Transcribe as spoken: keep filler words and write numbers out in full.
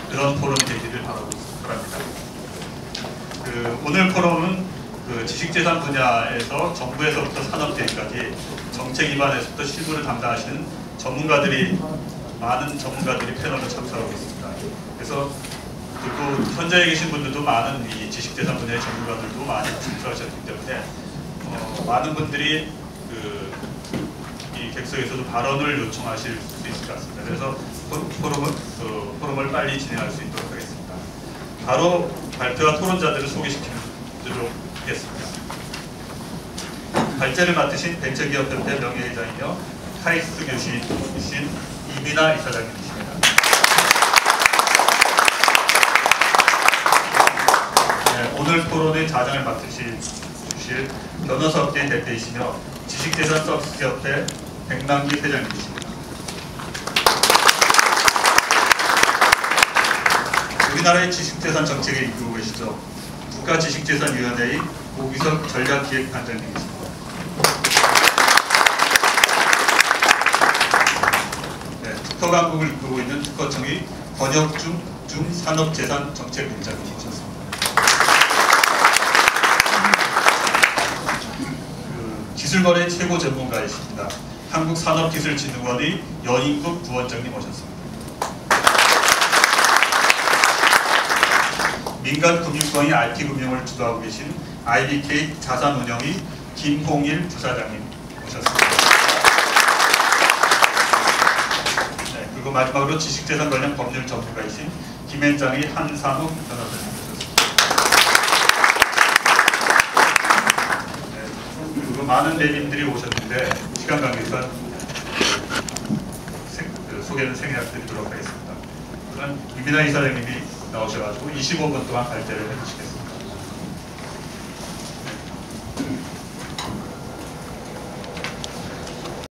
그런 포럼이 되기를 바랍니다. 그 오늘 포럼은 그 지식재산 분야에서 정부에서부터 산업계까지 정책 기반에서부터 실무를 담당하시는 전문가들이 많은 전문가들이 패널로 참석하고 있습니다. 그래서 그리고 현장에 계신 분들도 많은 이 지식재산 분야의 전문가들도 많이 참석하셨기 때문에 어, 많은 분들이 그 이 객석에서도 발언을 요청하실 수 있을 것 같습니다. 그래서 포럼을, 그 포럼을 빨리 진행할 수 있도록 하겠습니다. 바로 발표와 토론자들을 소개시키도록 하겠습니다. 발제를 맡으신 벤처기업협회 명예회장이며 카이스트 교수이신 이민아 이사장님이십니다. 네, 오늘 토론의 자장을 맡으실 주실 변호사업계 대표이시며 지식재산 서비스협회 백남기 회장님이십니다. 우리나라의 지식재산 정책을 이끌고 계시죠. 국가지식재산위원회의 오기석 전략기획단장님이십니다. 네, 특허강국을 이끌고 있는 특허청의 권혁중 중산업재산정책국장님 모셨습니다. 그 기술거래 최고 전문가이십니다. 한국산업기술진흥원의 연인국 부원장님 모셨습니다. 민간금융권의 알피금융을 주도하고 계신 아이비케이 자산운영의 김홍일 부사장님 모셨습니다. 네, 그리고 마지막으로 지식재산 관련 법률 전문가이신 김현장의 한상욱 변호사님 모셨습니다. 네, 그리고 많은 대리인들이 오셨는데 시간 관계상 그 소개는 생략드리도록 하겠습니다. 그럼 이민아 이사장님이 나오셔가지고 이십오 분 동안 발제를 해주시겠습니다.